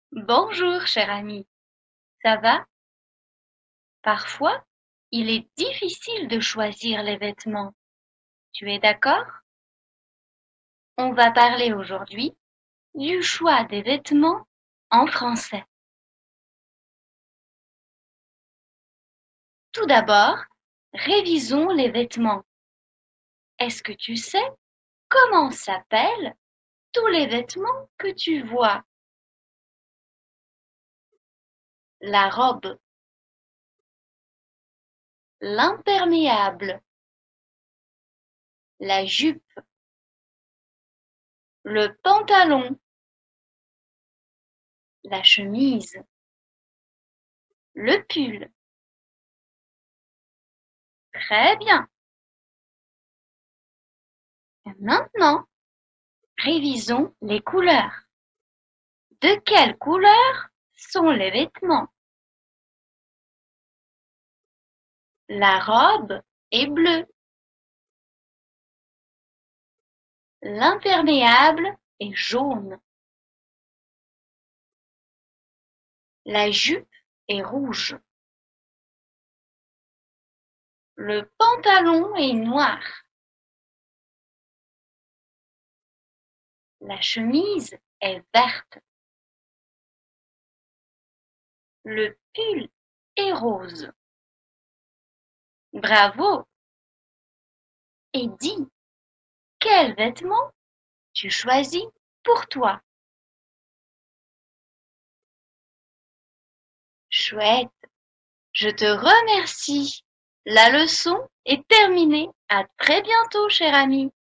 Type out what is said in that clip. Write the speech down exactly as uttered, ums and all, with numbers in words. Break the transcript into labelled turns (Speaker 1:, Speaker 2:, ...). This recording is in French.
Speaker 1: Bonjour, cher ami. Ça va? Parfois, il est difficile de choisir les vêtements. Tu es d'accord? On va parler aujourd'hui du choix des vêtements en français. Tout d'abord, révisons les vêtements. Est-ce que tu sais comment s'appellent tous les vêtements que tu vois? La robe, l'imperméable, la jupe, le pantalon, la chemise, le pull. Très bien. Maintenant, révisons les couleurs. De quelle couleur sont les vêtements? La robe est bleue. L'imperméable est jaune. La jupe est rouge. Le pantalon est noir. La chemise est verte. Le pull est rose. Bravo! Et dis, quel vêtement tu choisis pour toi? Chouette! Je te remercie. La leçon est terminée. À très bientôt, cher ami.